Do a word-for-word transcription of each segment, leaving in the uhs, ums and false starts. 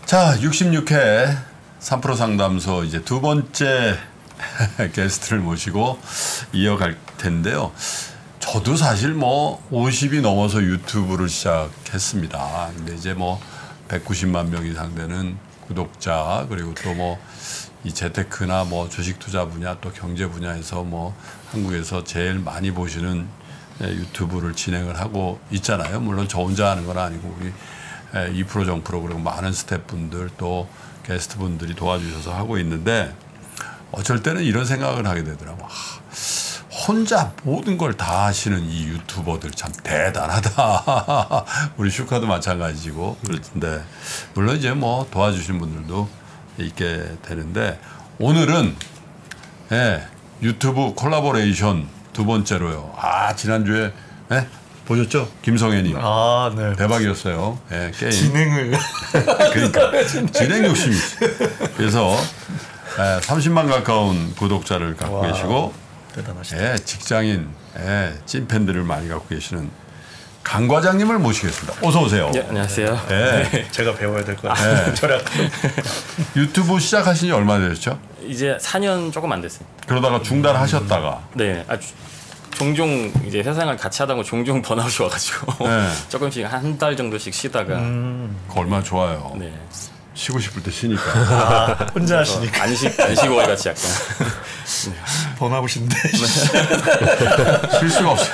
자, 육십육 회 삼 프로 상담소 이제 두 번째 게스트를 모시고 이어갈 텐데요. 저도 사실 뭐 오십이 넘어서 유튜브를 시작했습니다. 근데 이제 뭐 백구십만 명 이상 되는 구독자, 그리고 또 뭐 이 재테크나 뭐 주식 투자 분야 또 경제 분야에서 뭐 한국에서 제일 많이 보시는 유튜브를 진행을 하고 있잖아요. 물론 저 혼자 하는 건 아니고 우리 이 프로 정 프로 그리고 많은 스태프분들 또 게스트분들이 도와주셔서 하고 있는데 어쩔 때는 이런 생각을 하게 되더라고요. 혼자 모든 걸 다 하시는 이 유튜버들 참 대단하다. 우리 슈카도 마찬가지고 그렇던데 물론 이제 뭐 도와주시는 분들도 있게 되는데 오늘은 예, 유튜브 콜라보레이션 두 번째로요. 아 지난주에 예? 보셨죠? 김성애님. 아, 네. 대박이었어요. 예, 게임. 진행을. 그러니까 진행 욕심이지. 그래서 예, 삼십만 가까운 구독자를 갖고 와, 계시고 대단하시다. 예, 직장인 예, 찐팬들을 많이 갖고 계시는 강 과장님을 모시겠습니다. 어서 오세요. 네, 안녕하세요. 예. 제가 배워야 될 것 같아요. 예. 절약. 유튜브 시작하신 지 얼마나 되셨죠? 이제 사 년 조금 안 됐어요. 그러다가 중단하셨다가 네, 아, 주, 종종 이제 회사생활 같이 하다 보면 종종 번아웃이 와가지고 네. 조금씩 한 달 정도씩 쉬다가 음. 그거 얼마나 좋아요. 네. 쉬고 싶을 때 쉬니까. 아, 혼자 하시니까. 안식 안식월 같이 약간 번아웃인데. 쉴 수가 없어요.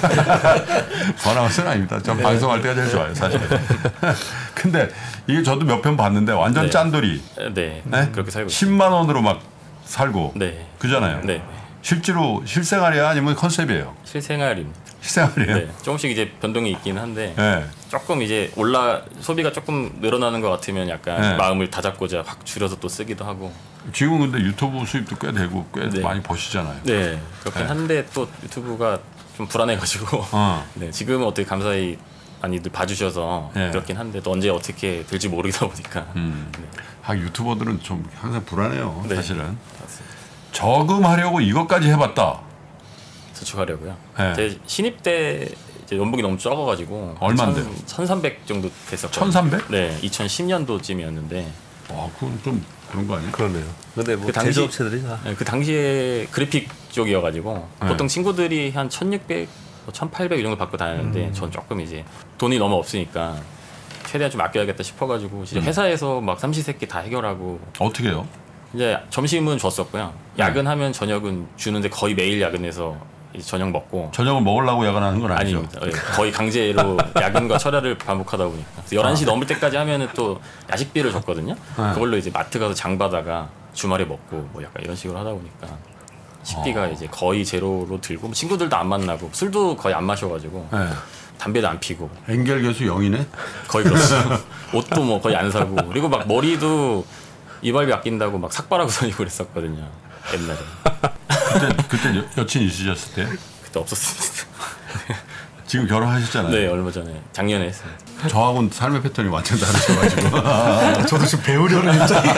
번아웃은 아닙니다. 전 네. 방송할 때가 제일 좋아요, 사실. 근데 이게 저도 몇 편 봤는데 완전 네. 짠돌이. 네, 네? 그렇게 살고 십만 원으로 막 살고. 네. 그잖아요. 네. 실제로 실생활이야 아니면 컨셉이에요? 실생활입니다. 실생활이에요? 네, 조금씩 이제 변동이 있긴 한데 네. 조금 이제 올라 소비가 조금 늘어나는 것 같으면 약간 네. 마음을 다잡고자 확 줄여서 또 쓰기도 하고. 지금 근데 유튜브 수입도 꽤 되고 꽤 네. 많이 버시잖아요. 네, 그렇긴 네. 한데 또 유튜브가 좀 불안해가지고 어. 네, 지금은 어떻게 감사히 많이들 봐주셔서 네. 그렇긴 한데 또 언제 어떻게 될지 모르다 보니까 음. 네. 아, 유튜버들은 좀 항상 불안해요. 네. 사실은. 맞습니다. 저금하려고 이것까지 해봤다. 저축하려고요. 네. 제 신입 때 이제 연봉이 너무 적어가지고 얼마인데요? 천삼백 정도 됐었거든요. 천삼백? 네, 이천십 년도쯤이었는데 와, 그건 좀 그런 거 아니에요? 그러네요. 근데 뭐 그 당시- 제조업체들이 다 네, 그 당시에 그래픽 쪽이어가지고 네. 보통 친구들이 한 천육백, 천팔백 이 정도 받고 다녔는데 음. 전 조금 이제 돈이 너무 없으니까 최대한 좀 아껴야겠다 싶어가지고 진짜 음. 회사에서 막 삼시세끼 다 해결하고 어떻게 해요? 이제 점심은 줬었고요. 야근하면 저녁은 주는데 거의 매일 야근해서 이제 저녁 먹고 저녁을 먹으려고 야근하는 건 아니죠? 아닙니다. 예, 거의 강제로 야근과 철야를 반복하다 보니까 열한 시 넘을 때까지 하면은 또 야식비를 줬거든요. 네. 그걸로 이제 마트 가서 장 봐다가 주말에 먹고 뭐 약간 이런 식으로 하다 보니까 식비가 어. 이제 거의 제로로 들고 친구들도 안 만나고 술도 거의 안 마셔가지고 네. 담배도 안 피고 엔겔 교수 영이네? 거의 그렇죠. 옷도 뭐 거의 안 사고 그리고 막 머리도 이발비 아낀다고 막 삭발하고 다니고 그랬었거든요. 옛날에. 그때, 그때 여, 여친 있으셨을 때? 그때 없었습니다. 지금 결혼하셨잖아요. 네, 얼마 전에 작년에 했습니다. 저하고는 삶의 패턴이 완전 다르셔가지고. 저도 지금 배우려는 입장이.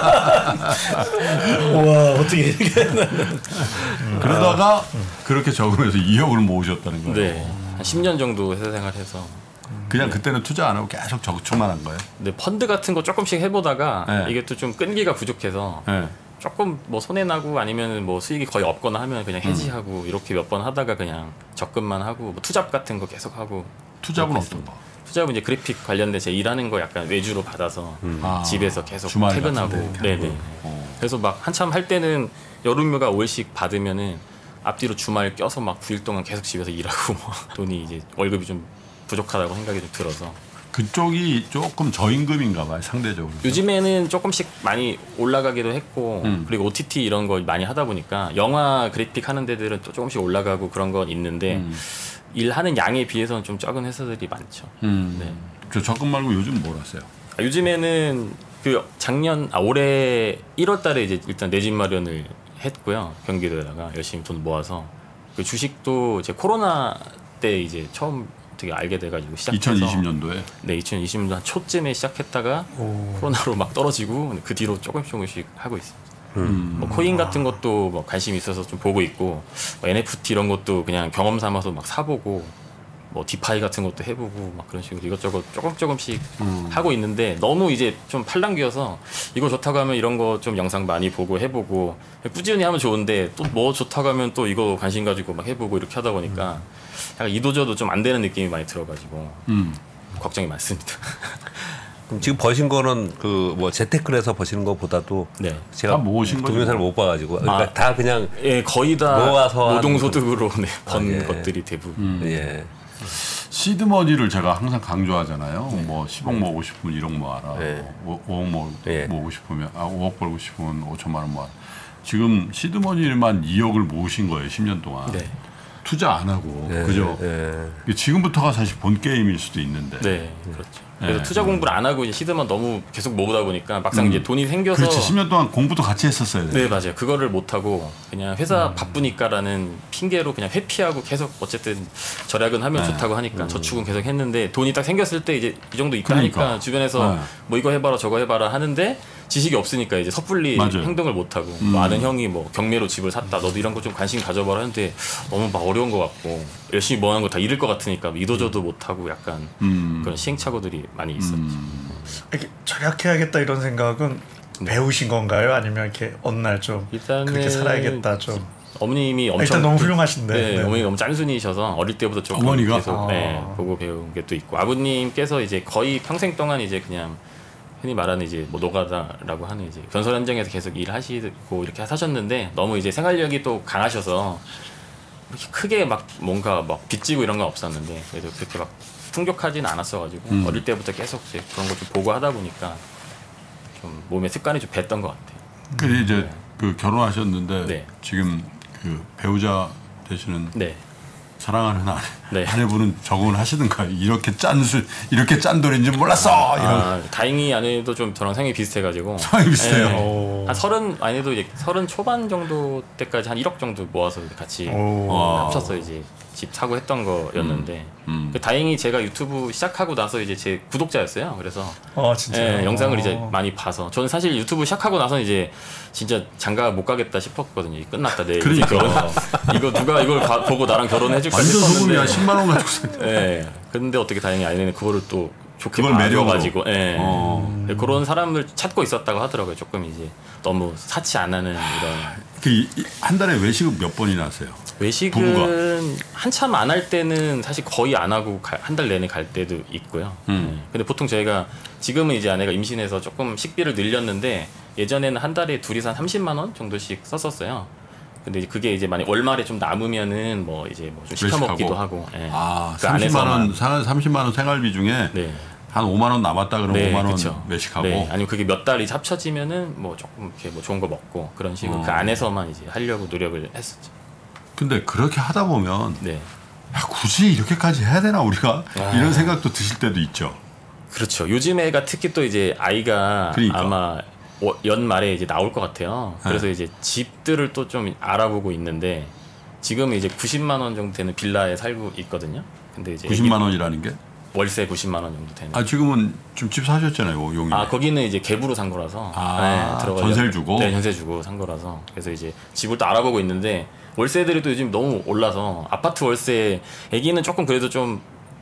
와, 어떻게 이렇게. 음. 그러다가 그렇게 적으면서 이억을 모으셨다는 거예요. 네, 한 십 년 정도 회사 생활해서 그냥 그때는 투자 안 하고 계속 저축만 한 거예요? 근데 펀드 같은 거 조금씩 해보다가 네. 이게 또 좀 끈기가 부족해서 네. 조금 뭐 손해 나고 아니면 뭐 수익이 거의 없거나 하면 그냥 해지하고 음. 이렇게 몇 번 하다가 그냥 적금만 하고 뭐 투잡 같은 거 계속 하고. 투잡은 어떤 거? 투잡은 이제 그래픽 관련된 제 일하는 거 약간 외주로 받아서 음. 집에서 계속 주말 퇴근하고. 네네. 어. 그래서 막 한참 할 때는 여름휴가 오일씩 받으면은 앞뒤로 주말 껴서 막 구 일 동안 계속 집에서 일하고 돈이 이제 월급이 좀 부족하다고 생각이 좀 들어서. 그쪽이 조금 저임금인가 봐요, 상대적으로. 요즘에는 조금씩 많이 올라가기도 했고 음. 그리고 오티티 이런 거 많이 하다 보니까 영화 그래픽 하는 데들은 또 조금씩 올라가고 그런 건 있는데 음. 일하는 양에 비해서는 좀 적은 회사들이 많죠. 음. 네. 저 적금 말고 요즘 뭘 하세요? 아, 요즘에는 그 작년 아 올해 일월 달에 이제 일단 내 집 마련을 했고요. 경기도에다가 열심히 돈 모아서 그 주식도 이제 코로나 때 이제 처음 어떻게 알게 돼가지고 시작해서 이천이십 년도에 네 이천이십 년도 한 초쯤에 시작했다가 오. 코로나로 막 떨어지고 그 뒤로 조금씩 조금씩 하고 있습니다. 음. 뭐 코인 같은 것도 뭐 관심 있어서 좀 보고 있고 뭐 엔에프티 이런 것도 그냥 경험 삼아서 막 사보고 뭐 디파이 같은 것도 해보고 막 그런 식으로 이것저것 조금 조금씩 음. 하고 있는데 너무 이제 좀 팔랑귀여서 이거 좋다고 하면 이런 거 좀 영상 많이 보고 해보고 꾸준히 하면 좋은데 또 뭐 좋다고 하면 또 이거 관심 가지고 막 해보고 이렇게 하다 보니까 약간 이도저도 좀 안 되는 느낌이 많이 들어가지고 음. 걱정이 많습니다. 그럼 지금 버신 거는 그 뭐 재테크를 해서 버시는 것보다도 네. 제가 동영상을 못 봐가지고 그러니까 아, 다 그냥 예 거의 다 모아서 노동소득으로 네, 번 아, 예. 것들이 대부분. 음. 예. 시드머니를 제가 항상 강조하잖아요. 네. 뭐 십억 모으고 싶으면 일억 모아라. 네. 뭐 오억 모, 네. 모으고 싶으면 아 오억 벌고 싶으면 오천만 원 모아라. 지금 시드머니만 이억을 모으신 거예요. 십 년 동안. 네. 투자 안 하고 네. 그죠? 네. 지금부터가 사실 본 게임일 수도 있는데. 네, 그렇죠. 그래서 네. 투자 공부를 안 하고 이제 시드만 너무 계속 모으다 보니까 막상 음. 이제 돈이 생겨서 그렇지. 십 년 동안 공부도 같이 했었어야 돼. 네, 맞아요. 그거를 못 하고 그냥 회사 음. 바쁘니까라는 핑계로 그냥 회피하고 계속 어쨌든 절약은 하면 네. 좋다고 하니까 음. 저축은 계속 했는데 돈이 딱 생겼을 때 이제 이 정도 있다 그러니까. 하니까 주변에서 네. 뭐 이거 해봐라 저거 해봐라 하는데 지식이 없으니까 이제 섣불리 맞아요. 행동을 못 하고 음. 뭐 아는 형이 뭐 경매로 집을 샀다. 너도 이런 거 좀 관심 가져봐라 하는데 너무 막 어려운 것 같고 열심히 뭐 하는 거 다 잃을 것 같으니까 이도저도 음. 못 하고 약간 음. 그런 시행착오들이 많이 있었죠. 음. 이렇게 절약해야겠다 이런 생각은 네. 배우신 건가요? 아니면 이렇게 어느 날 좀 그렇게 살아야겠다 좀. 어머님이 엄청 일단 너무 훌륭하신데 네, 네. 어머니 너무 짠순이셔서 어릴 때부터 좀 어머니가 계속 아. 네, 보고 배운 게 또 있고 아버님께서 이제 거의 평생 동안 이제 그냥 흔히 말하는 이제 뭐 노가다라고 하는 이제 건설 현장에서 계속 일하시고 이렇게 사셨는데 너무 이제 생활력이 또 강하셔서 이렇게 크게 막 뭔가 막 빚지고 이런 건 없었는데 그래도 그렇게 막 풍족하진 않았어가지고 음. 어릴 때부터 계속 이제 그런 거 좀 보고 하다 보니까 좀 몸에 습관이 좀 뱄던 것 같아요. 근데 이제 네. 그 결혼하셨는데 네. 지금 그 배우자 되시는 네. 사랑하는 아내, 네. 아내분은 적응을 하시던가요? 이렇게 짠술 이렇게 짠돌인지 몰랐어. 아, 이런. 아, 다행히 아내도 좀 저랑 성이 비슷해가지고 성이 비슷해요. 네. 한 서른 아내도 이제 서른 초반 정도 때까지 한 일억 정도 모아서 같이 어, 합쳐서 이제 집 사고 했던 거였는데 음, 음. 다행히 제가 유튜브 시작하고 나서 이제 제 구독자였어요. 그래서 아, 진짜요? 예, 영상을 이제 많이 봐서 저는 사실 유튜브 시작하고 나서 이제 진짜 장가 못 가겠다 싶었거든요. 끝났다 내 그러니까. 결혼 이거 누가 이걸 가, 보고 나랑 결혼해줄까 완전 싶었는데 소금이야. 십만 원 가지고 예. 근데 어떻게 다행히 아내는 그거를 또 좋게 그걸 매력으로 가지고 예. 어. 음. 그런 사람을 찾고 있었다고 하더라고요. 조금 이제 너무 사치 안 하는 이런. 그 한 달에 외식은 몇 번이나 하세요? 외식은 부부가. 한참 안 할 때는 사실 거의 안 하고 한 달 내내 갈 때도 있고요. 음. 네. 근데 보통 저희가 지금은 이제 아내가 임신해서 조금 식비를 늘렸는데 예전에는 한 달에 둘이서 한 삼십만 원 정도씩 썼었어요. 근데 이제 그게 이제 만약 월말에 좀 남으면은 뭐 이제 뭐 좀 시켜 먹기도 하고. 예. 아, 그 삼십만 원, 삼십만 원 생활비 중에 네. 한 오만 원 남았다 그러면 네, 오만 원 그쵸. 외식하고. 네. 아니면 그게 몇 달이 합쳐지면은 뭐 조금 이렇게 뭐 좋은 거 먹고 그런 식으로 어. 그 안에서만 이제 하려고 노력을 했었죠. 근데 그렇게 하다 보면 네. 야, 굳이 이렇게까지 해야 되나 우리가 아. 이런 생각도 드실 때도 있죠. 그렇죠. 요즘 애가 특히 또 이제 아이가 그러니까. 아마 연말에 이제 나올 것 같아요. 그래서 네. 이제 집들을 또 좀 알아보고 있는데 지금 이제 구십만 원 정도 되는 빌라에 살고 있거든요. 근데 이제 구십만 원이라는 게? 월세 구십만 원 정도 되는. 아 지금은 좀 집 사셨잖아요, 용인. 아 거기는 이제 갭으로 산 거라서. 아, 네, 전세를 주고. 네, 전세 주고 산 거라서. 그래서 이제 집을 또 알아보고 있는데 월세들이 또 요즘 너무 올라서 아파트 월세 애기는 조금 그래도 좀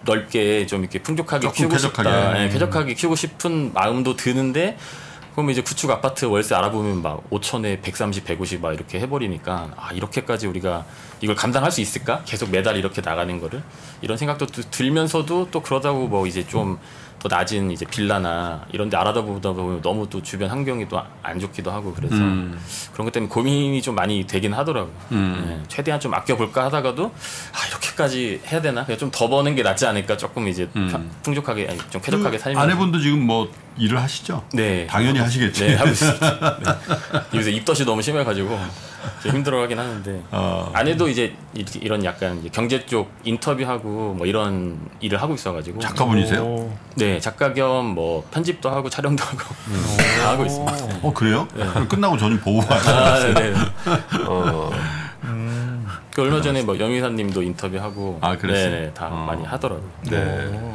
넓게 좀 이렇게 풍족하게 키우고 쾌적하게. 싶다. 네, 쾌적하게 키우고 싶은 마음도 드는데. 그럼 이제 구축 아파트 월세 알아보면 막 오천에 백삼십, 백오십 막 이렇게 해버리니까 아 이렇게까지 우리가 이걸 감당할 수 있을까? 계속 매달 이렇게 나가는 거를 이런 생각도 들면서도 또 그러다고 뭐 이제 좀 더 낮은 이제 빌라나 이런 데 알아보다 보면 너무 또 주변 환경이 또 안 좋기도 하고 그래서 음. 그런 것 때문에 고민이 좀 많이 되긴 하더라고요. 음. 네, 최대한 좀 아껴볼까 하다가도 아 이렇게까지 해야 되나? 그냥 좀 더 버는 게 낫지 않을까? 조금 이제 음. 풍족하게 아니, 좀 쾌적하게 살면. 아내분도 지금 뭐 일을 하시죠? 네. 당연히 하시겠지. 네, 하고 있습니다. 네. 요새 입덧이 너무 심해가지고 힘들어하긴 하는데 어. 아내도 이제 이런 약간 이제 경제 쪽 인터뷰하고 뭐 이런 일을 하고 있어가지고 작가분이세요? 오. 네, 작가 겸 뭐 편집도 하고 촬영도 하고 음. 다 하고 있습니다. 어 그래요? 네. 끝나고 저 좀 보고 가요. 아, 네. 어. 음. 그 얼마 전에 뭐 영희사님도 인터뷰하고 아 그랬어요? 네, 다 어. 많이 하더라고요. 네.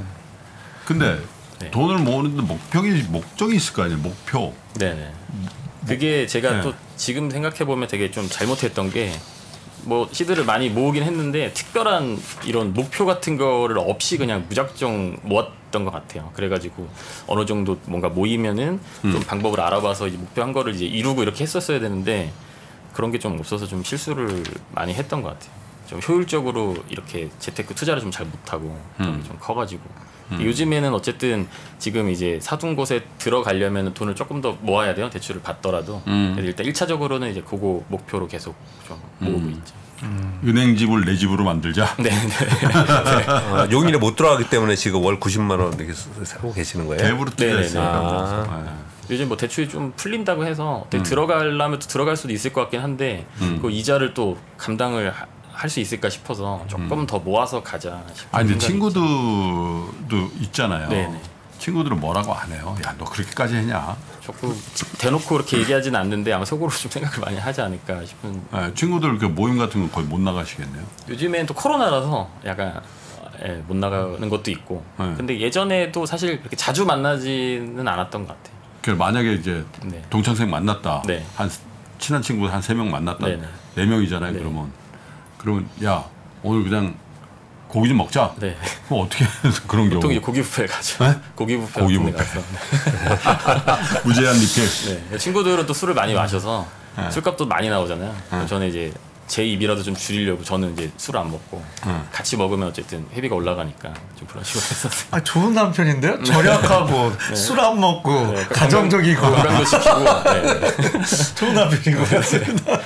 근데 네. 돈을 모으는데 목표이 목적이 있을 거 아니에요? 목표. 네네. 그게 제가 네. 또 지금 생각해 보면 되게 좀 잘못했던 게 뭐 시드를 많이 모으긴 했는데 특별한 이런 목표 같은 거를 없이 그냥 무작정 모았던 것 같아요. 그래가지고 어느 정도 뭔가 모이면은 음. 좀 방법을 알아봐서 이제 목표한 거를 이제 이루고 이렇게 했었어야 되는데 그런 게 좀 없어서 좀 실수를 많이 했던 것 같아요. 좀 효율적으로 이렇게 재테크 투자를 좀 잘 못하고 음. 좀 커가지고 음. 요즘에는 어쨌든 지금 이제 사둔 곳에 들어가려면 돈을 조금 더 모아야 돼요. 대출을 받더라도 음. 그래서 일단 일차적으로는 이제 그거 목표로 계속 좀 모으고 음. 있죠. 음. 은행집을 내 집으로 만들자. 네. 네. 아, 용인에 못 들어가기 때문에 지금 월 구십만 원 이렇게 사고 계시는 거예요? 대부로 투자했어요. 아. 요즘 뭐 대출이 좀 풀린다고 해서 음. 들어가려면 또 들어갈 수도 있을 것 같긴 한데 음. 그 이자를 또 감당을 하, 할 수 있을까 싶어서 조금 음. 더 모아서 가자 싶은 아니 근데 친구들도 있잖아요. 네네. 친구들은 뭐라고 안 해요. 야, 너 그렇게까지 했냐? 자꾸 대놓고 그렇게 얘기하지는 않는데 아마 속으로 좀 생각을 많이 하지 않을까 싶은. 네, 친구들 그 모임 같은 건 거의 못 나가시겠네요. 요즘엔 또 코로나라서 약간 예, 못 나가는 것도 있고. 네. 근데 예전에도 사실 그렇게 자주 만나지는 않았던 것 같아요. 그 만약에 이제 네. 동창생 만났다. 네. 한 친한 친구 한 세 명 만났다. 네네. 네 명이잖아요. 네. 그러면 그러면 야 오늘 그냥 고기 좀 먹자. 네. 그럼 어떻게 그런 경우? 보통 이제 고기 뷔페 가죠. 네? 고기 뷔페 고기 뷔페 가서. 무제한 리필. 네. 친구들은 또 술을 많이 마셔서 네. 술값도 많이 나오잖아요. 네. 저는 이제 제 입이라도 좀 줄이려고 저는 이제 술을 안 먹고 네. 같이 먹으면 어쨌든 회비가 올라가니까 좀 그런 식으로 했었어요. 아 좋은 남편인데요? 절약하고 네. 술 안 먹고 네. 가정적이고 건강도 지키고 네. 좋은 남편인 것 같습니다.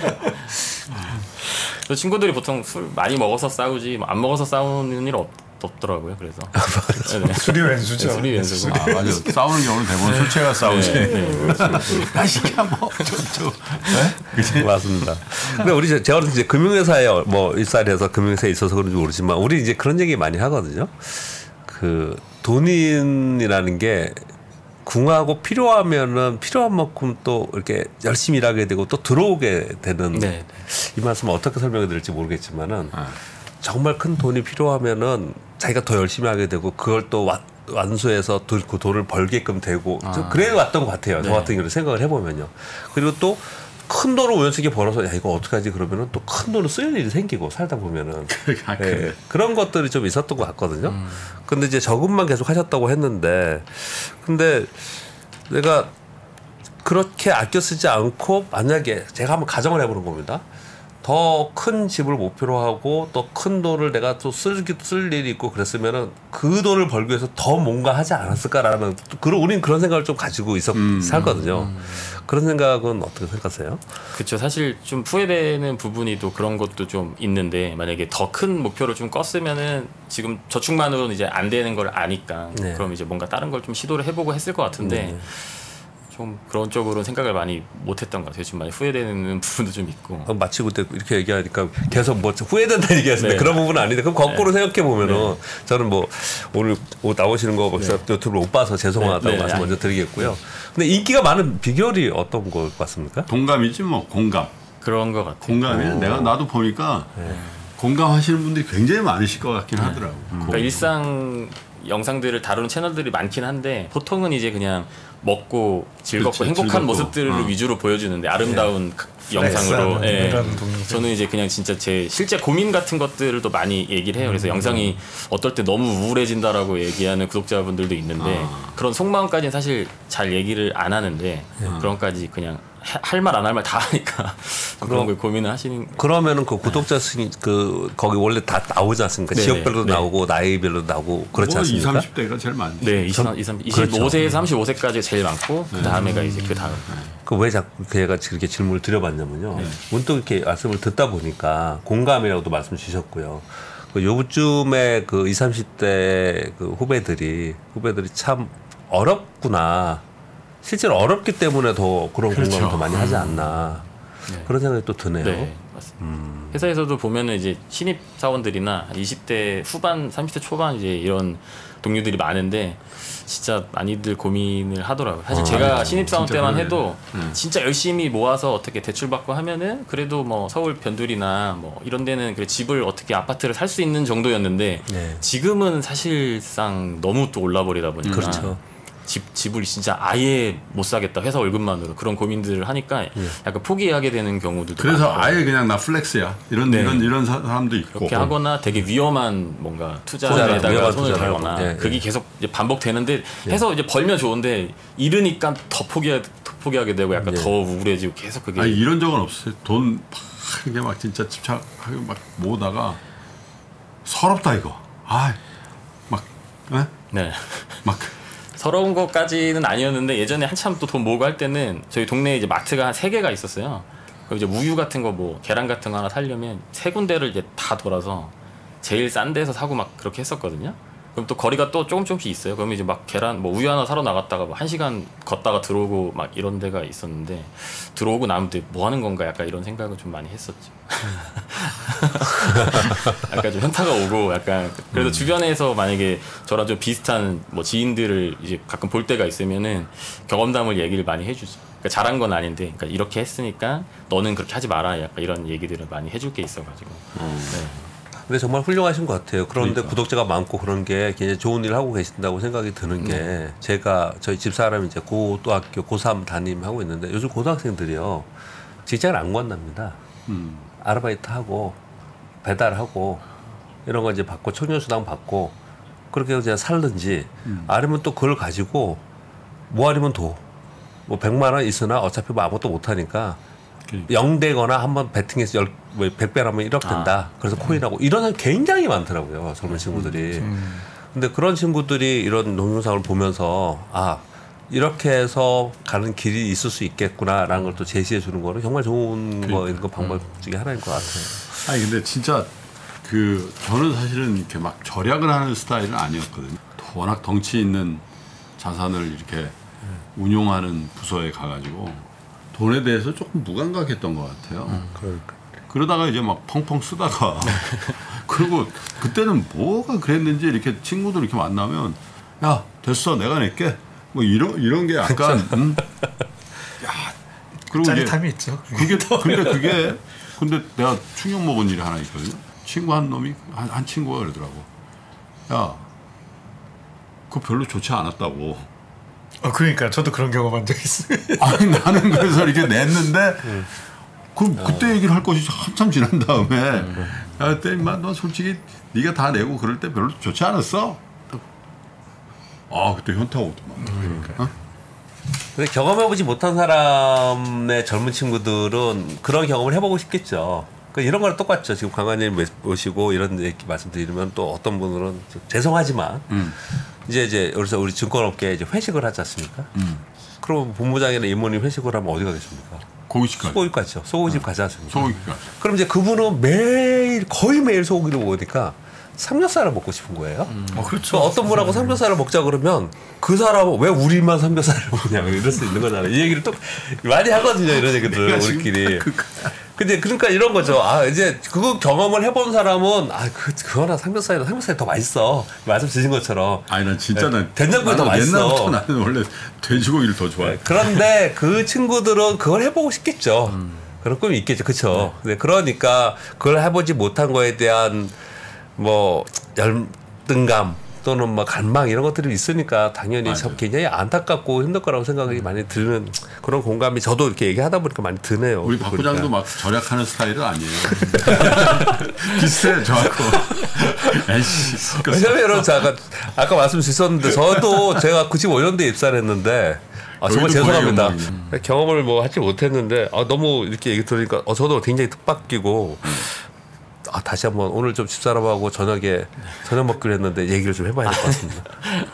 저 친구들이 보통 술 많이 먹어서 싸우지 안 먹어서 싸우는 일 없, 없더라고요. 그래서 네. 술이 왼수죠. 네, 술이 왼수고. 아, 맞아. 싸우는 경우는 대부분 술 취해가 싸우지. 네, 네. 나 시켜 뭐 저저. 네? 맞습니다. 근데 우리 제가 이제 금융회사에 뭐 일살에서 금융회사에 있어서 그런지 모르지만 우리 이제 그런 얘기 많이 하거든요. 그 돈이라는 게 궁하고 필요하면은 필요한 만큼 또 이렇게 열심히 일하게 되고 또 들어오게 되는 네. 이 말씀을 어떻게 설명해 드릴지 모르겠지만은 네. 정말 큰 돈이 필요하면은 자기가 더 열심히 하게 되고 그걸 또 와, 완수해서 그 돈을 벌게끔 되고 아. 그래 왔던 것 같아요. 네. 저 같은 경우는 생각을 해보면요. 그리고 또 큰 돈을 우연찮게 벌어서 야 이거 어떡하지 그러면은 또 큰 돈을 쓸 일이 생기고 살다 보면은 아, 네. 그런 것들이 좀 있었던 것 같거든요. 음. 근데 이제 저금만 계속 하셨다고 했는데 근데 내가 그렇게 아껴 쓰지 않고 만약에 제가 한번 가정을 해보는 겁니다. 더 큰 집을 목표로 하고 또 큰 돈을 내가 또 쓸, 쓸 일이 있고 그랬으면은 그 돈을 벌기 위해서 더 뭔가 하지 않았을까라는 그런 우리는 그런 생각을 좀 가지고 있었 음, 살거든요. 음. 그런 생각은 어떻게 생각하세요? 그렇죠. 사실 좀 후회되는 부분이 또 그런 것도 좀 있는데 만약에 더 큰 목표를 좀 껐으면은 지금 저축만으로는 이제 안 되는 걸 아니까 네. 그럼 이제 뭔가 다른 걸 좀 시도를 해보고 했을 것 같은데. 네. 좀 그런 쪽으로는 생각을 많이 못했던 것 같아요. 지금 많이 후회되는 부분도 좀 있고. 마치 그때 이렇게 얘기하니까 계속 뭐 후회된다 얘기하시는데 네. 그런 부분은 아닌데 그럼 거꾸로 네. 생각해 보면은 네. 저는 뭐 오늘 나오시는 거 네. 유튜브를 못 봐서 죄송하다고 네. 네. 말씀 아니. 먼저 드리겠고요. 근데 인기가 많은 비결이 어떤 것 같습니까? 동감이지 뭐 공감. 그런 것 같아요. 공감이 내가 나도 보니까 네. 공감하시는 분들이 굉장히 많으실 것 같긴 네. 하더라고. 음. 그러니까 일상 영상들을 다루는 채널들이 많긴 한데 보통은 이제 그냥 먹고 즐겁고 그렇지, 행복한 즐겁고. 모습들을 어. 위주로 보여주는데 아름다운 네. 영상으로 예. 저는 이제 그냥 진짜 제 실제 고민 같은 것들을 또 많이 얘기를 해요. 그래서 음. 영상이 어떨 때 너무 우울해진다라고 얘기하는 구독자분들도 있는데 아. 그런 속마음까지는 사실 잘 얘기를 안 하는데 음. 그런까지 그냥 할 말 안 할 말 다 하니까 그런 걸 고민을 하시는. 그러면은 그 구독자 수는 그 거기 원래 다 나오지 않습니까? 네네. 지역별로 네. 나오고 나이별로 나오고 그렇지 뭐 않습니까? 이십, 삼십 대가 제일 많죠. 네, 이십, 이십, 이십오 세에서 삼십오 세까지 제일 많고 네. 그 다음에가 이제 그 다음. 그 왜 자꾸 제가 그렇게 질문을 드려봤냐면요. 네. 문득 이렇게 말씀을 듣다 보니까 공감이라고도 말씀 주셨고요. 그 요즘에 그 이십, 삼십 대 그 후배들이 후배들이 참 어렵구나. 실제로 어렵기 때문에 더 그런 그렇죠. 공감을 더 많이 하지 않나 네. 그런 생각이 또 드네요. 네, 맞습니다. 음. 회사에서도 보면은 이제 신입 사원들이나 이십 대 후반, 삼십 대 초반 이제 이런 동료들이 많은데 진짜 많이들 고민을 하더라고요. 사실 어, 제가 아, 신입 사원 때만 그러네. 해도 음. 진짜 열심히 모아서 어떻게 대출 받고 하면은 그래도 뭐 서울 변두리나 뭐 이런 데는 그래 집을 어떻게 아파트를 살 수 있는 정도였는데 네. 지금은 사실상 너무 또 올라버리다 보니까. 그렇죠. 집 집을 진짜 아예 못 사겠다 회사 월급만으로 그런 고민들을 하니까 예. 약간 포기하게 되는 경우들도 그래서 많고. 아예 그냥 나 플렉스야 이런 네. 이런 이런 사람도 있고 그렇게 하거나 되게 위험한 뭔가 투자에다가 위험한 손을 투자를 대거나 하고. 예, 그게 예. 계속 이제 반복되는데 해서 이제 벌면 좋은데 잃으니까 더 포기 더 포기하게 되고 약간 예. 더 우울해지고 계속 그게 아니 이런 적은 없어요. 돈 이게 막 진짜 집착하고 막 모으다가 서럽다 이거. 아, 막, 에? 네. 막 서러운 것까지는 아니었는데 예전에 한참 또 돈 모으고 할 때는 저희 동네에 이제 마트가 한 세 개가 있었어요. 그럼 이제 우유 같은 거 뭐 계란 같은 거 하나 사려면 세 군데를 이제 다 돌아서 제일 싼 데서 사고 막 그렇게 했었거든요. 그럼 또 거리가 또 조금 조금씩 있어요. 그러면 이제 막 계란 뭐 우유 하나 사러 나갔다가 뭐 한 시간 걷다가 들어오고 막 이런 데가 있었는데 들어오고 나면 또 뭐 하는 건가 약간 이런 생각을 좀 많이 했었죠. 약간 좀 현타가 오고 약간 그래서 음. 주변에서 만약에 저랑 좀 비슷한 뭐 지인들을 이제 가끔 볼 때가 있으면은 경험담을 얘기를 많이 해주죠. 그러니까 잘한 건 아닌데 그러니까 이렇게 했으니까 너는 그렇게 하지 마라 약간 이런 얘기들을 많이 해줄 게 있어가지고. 음. 네. 근데 정말 훌륭하신 것 같아요. 그런데 그러니까. 구독자가 많고 그런 게 굉장히 좋은 일을 하고 계신다고 생각이 드는 게 음. 제가 저희 집사람이 이제 고등학교 고삼 담임하고 있는데 요즘 고등학생들이요 직장을 안 구한답니다. 음. 아르바이트 하고 배달하고 이런 거 이제 받고 청년수당 받고 그렇게 그냥 살든지 음. 아니면 또 그걸 가지고 뭐 하려면 도 뭐 백만 원 있으나 어차피 뭐 아무것도 못 하니까 영 되거나 한번 배팅해서 열, 뭐 백 배 하면 일억 된다. 아. 그래서 코인하고 이런 사람 굉장히 많더라고요. 젊은 친구들이. 음. 근데 그런 친구들이 이런 동영상을 보면서 아 이렇게 해서 가는 길이 있을 수 있겠구나라는 걸 또 제시해 주는 거는 정말 좋은 그러니까. 거 이런 거 방법 음. 중에 하나인 것 같아요. 아니 근데 진짜 그 저는 사실은 이렇게 막 절약을 하는 스타일은 아니었거든요. 워낙 덩치 있는 자산을 이렇게 음. 운용하는 부서에 가가지고 돈에 대해서 조금 무감각했던 것 같아요. 음, 그러니까. 그러다가 이제 막 펑펑 쓰다가 그리고 그때는 뭐가 그랬는지 이렇게 친구들 이렇게 만나면 야 됐어 내가 낼게 뭐 이런 이런 게 약간 음, 야 그리고 짜릿함이 있죠. 그게 근데 그게 근데 내가 충격 먹은 일이 하나 있거든요. 친구 한 놈이 한, 한 친구가 그러더라고. 야 그거 별로 좋지 않았다고. 어, 그러니까 저도 그런 경험한 적 있어요. 아니 나는 그래서 이렇게 냈는데 그 그때 어. 얘기를 할 것이 한참 지난 다음에 음. 야 그때 인마 너 솔직히 네가 다 내고 그럴 때 별로 좋지 않았어. 아 그때 현타 오더만. 음. 그러니까. 어? 근데 경험해보지 못한 사람의 젊은 친구들은 그런 경험을 해보고 싶겠죠. 그러니까 이런 거랑 똑같죠. 지금 강관님 모시고 이런 얘기 말씀드리면 또 어떤 분들은 죄송하지만 음. 이제 이제 그래서 우리 증권업계에 이제 회식을 하지 않습니까? 음. 그럼 본부장이나 이모님 회식을 하면 어디 가겠습니까? 고깃집 가죠. 소고기 가죠. 소고기집 어. 가지 않습니까? 소고기 가죠. 그럼 이제 그분은 매일 거의 매일 소고기를 먹으니까 삼겹살을 먹고 싶은 거예요. 음. 어, 그렇죠. 어떤 분하고 삼겹살을 먹자 그러면 그 사람은 왜 우리만 삼겹살을 먹냐 이럴 수 있는 거잖아요. 이 얘기를 또 많이 하거든요. 이런 얘기들 우리끼리. 근데 그러니까 이런 거죠. 아 이제 그거 경험을 해본 사람은 아 그 그거나 삼겹살이나 삼겹살이 더 맛있어. 말씀 주신 것처럼. 아니 난 진짜 난 된장국이 더 맛있어. 옛날부터 나는 원래 돼지고기를 더 좋아해. 그런데 그 친구들은 그걸 해보고 싶겠죠. 음. 그런 꿈이 있겠죠. 그렇죠. 네. 그러니까 그걸 해보지 못한 거에 대한 뭐 열등감 또는 뭐 간망 이런 것들이 있으니까 당연히 참 굉장히 안타깝고 힘들 거라고 생각이 많이 드는 그런 공감이 저도 이렇게 얘기하다 보니까 많이 드네요. 우리 박 부장도 막 절약하는 스타일은 아니에요. 비슷해 저하고. 왜냐면 아까 아까 말씀 주셨는데 저도 제가 구십오 년도에 입사를 했는데 아, 정말 죄송합니다. 음. 경험을 뭐 하지 못했는데 아, 너무 이렇게 얘기 들으니까 어, 저도 굉장히 뜻밖이고 아, 다시 한번 오늘 좀 집사람하고 저녁에 저녁 먹기로 했는데 얘기를 좀 해봐야 될 것 같습니다.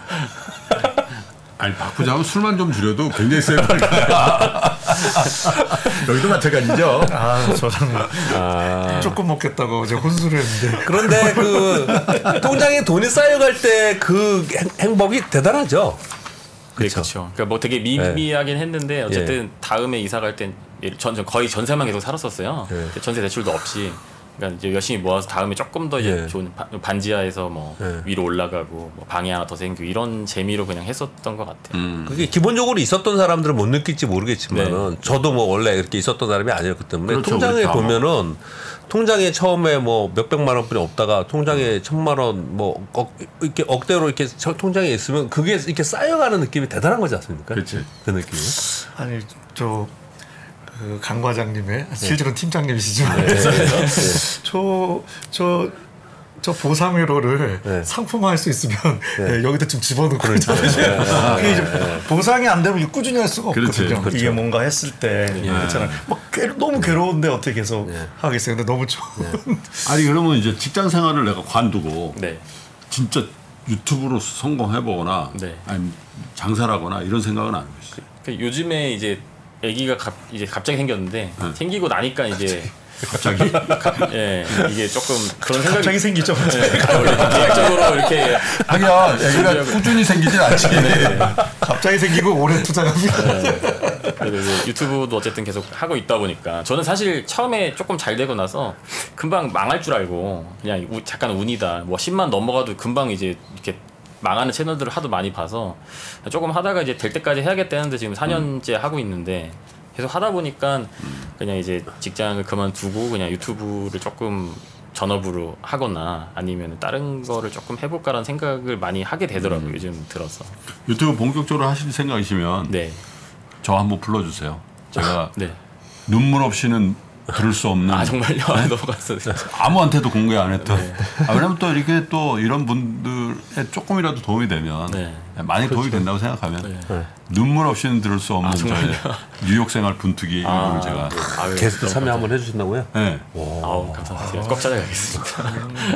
아니 박 부장은 술만 좀 줄여도 굉장히 세 보니까 여기도 마찬가지죠. 아 저는 아. 조금 먹겠다고 이제 혼술을 했는데 그런데 그 통장에 돈이 쌓여갈 때 그 행복이 대단하죠. 그렇죠. 그러니까 뭐 되게 미미하긴 네. 했는데 어쨌든 예. 다음에 이사 갈 땐 전 거의 전세만 계속 살았었어요. 예. 전세 대출도 없이. 그러니까 이제 열심히 모아서 다음에 조금 더 이제 예. 좋은 반지하에서 뭐 예. 위로 올라가고 뭐 방이 하나 더 생기고 이런 재미로 그냥 했었던 것 같아요. 음. 그게 기본적으로 있었던 사람들은 못 느낄지 모르겠지만은 네. 저도 뭐 원래 이렇게 있었던 사람이 아니었기 때문에 그렇죠, 통장에 보면은 통장에 처음에 뭐 몇백만 원뿐이 없다가 통장에 천만 원 뭐 이렇게 억대로 이렇게 통장에 있으면 그게 이렇게 쌓여가는 느낌이 대단한 거지 않습니까? 그렇지. 그 느낌이. 아니 저 그 강 과장님의 실제로는 팀장님이시지만 네. 저저 저 보상회로를 네. 상품화할 수 있으면 네. 네, 여기다 좀 집어넣고 그렇죠. 있잖아요. 이게 이제 보상이 안 되면 꾸준히 할 수가 그렇지. 없거든요. 그렇죠. 이게 뭔가 했을 때 그렇잖아요. 막 괴, 너무 괴로운데 어떻게 계속 네. 하겠어요. 근데 너무 좋은. 아니 그러면 이제 직장 생활을 내가 관두고 네. 진짜 유튜브로 성공해보거나 네. 아니면 장사라거나 이런 생각은 안 해봤어요. 그 요즘에 이제 아기가 갑 이제 갑자기 생겼는데 네. 생기고 나니까 이제 갑자기? 예 이게 조금 그런 생각이 갑자기 생기죠. 네, 원래 계획적으로 이렇게 하기야 애기가 꾸준히 생기진 않지. 갑자기 생기고 오래 투자합니다. 네. 그래서 유튜브도 어쨌든 계속 하고 있다 보니까 저는 사실 처음에 조금 잘 되고 나서 금방 망할 줄 알고 그냥 우, 잠깐 운이다 뭐 십만 넘어가도 금방 이제 이렇게 망하는 채널들을 하도 많이 봐서 조금 하다가 이제 될 때까지 해야겠다 했는데 지금 사 년째 음. 하고 있는데 계속 하다 보니까 그냥 이제 직장을 그만두고 그냥 유튜브를 조금 전업으로 하거나 아니면 다른 거를 조금 해볼까라는 생각을 많이 하게 되더라고요. 음. 요즘 들어서. 유튜브 본격적으로 하실 생각이시면 네. 저 한번 불러주세요. 제가 네. 눈물 없이는 들을 수 없는. 아 정말요? 네? 넘어갔어요. 아무한테도 공개 안 했던. 네. 아, 왜냐면 또 이렇게 또 이런 분들에 조금이라도 도움이 되면 네. 많이 도움이 된다고 생각하면 네. 눈물 없이는 들을 수 없는 아, 저의 뉴욕 생활 분투기 아, 이걸 제가 네. 아유, 게스트 참여 한번 해주신다고요? 네. 아우 감사합니다. 꼭 찾아가겠습니다.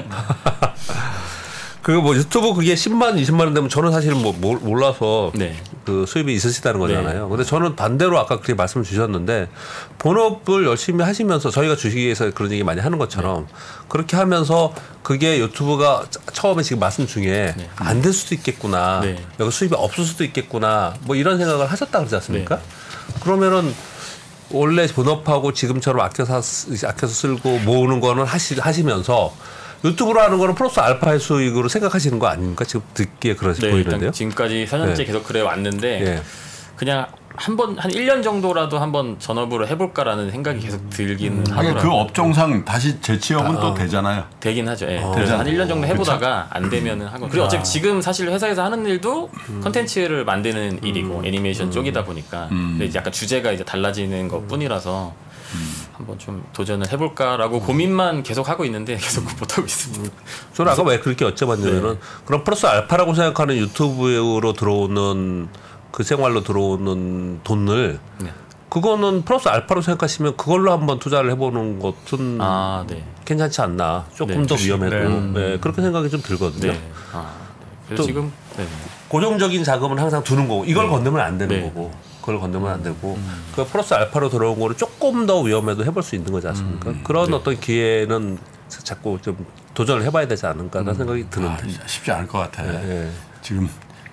그거 뭐 유튜브 그게 십만, 이십만 원 되면 저는 사실은 뭐 몰라서 네. 그 수입이 있으시다는 거잖아요. 네. 근데 저는 반대로 아까 그렇게 말씀 주셨는데 본업을 열심히 하시면서 저희가 주식회사에서 그런 얘기 많이 하는 것처럼 네. 그렇게 하면서 그게 유튜브가 처음에 지금 말씀 중에 네. 안 될 수도 있겠구나. 네. 여기 수입이 없을 수도 있겠구나. 뭐 이런 생각을 하셨다 그러지 않습니까? 네. 그러면은 원래 본업하고 지금처럼 아껴서 아껴서 쓸고 모으는 거는 하시 하시면서 유튜브로 하는 거는 플러스 알파의 수익으로 생각하시는 거 아닙니까? 지금 듣기에 그러시 네, 보이는데요. 일단 지금까지 사 년째 네. 계속 그래 왔는데 네. 그냥 한 번 한 일 년 정도라도 한번 전업으로 해볼까라는 생각이 계속 들기는 하긴 하더라고요. 그 업종상 다시 재취업은 아, 또 어. 되잖아요. 되긴 하죠. 예. 어. 그래서 한 일 년 정도 해보다가 안 되면은 하고 그리고 어차피 지금 사실 회사에서 하는 일도 컨텐츠를 만드는 음. 일이고 애니메이션 음. 쪽이다 보니까 음. 근데 이제 약간 주제가 이제 달라지는 것 뿐이라서 음. 한번 좀 도전을 해볼까라고 음. 고민만 계속 하고 있는데 계속 못하고 있습니다. 저는 아까 왜 그렇게 여쭤봤냐면은 네. 그럼 플러스 알파라고 생각하는 유튜브로 들어오는 그 생활로 들어오는 돈을 네. 그거는 플러스 알파로 생각하시면 그걸로 한번 투자를 해보는 것은 아, 네. 괜찮지 않나. 조금 네. 더 위험해도 네. 네. 그렇게 생각이 좀 들거든요. 네. 아, 네. 그래서 지금 네. 고정적인 자금은 항상 두는 거고 이걸 네. 건너면 안 되는 네. 거고 그걸 건너면 안 되고 음. 그 플러스 알파로 들어온 거를 조금 더 위험해도 해볼 수 있는 거지 않습니까? 음. 그런 네. 어떤 기회는 자꾸 좀 도전을 해봐야 되지 않을까라는 음. 생각이 드는데 아, 쉽지 않을 것 같아요. 네. 지금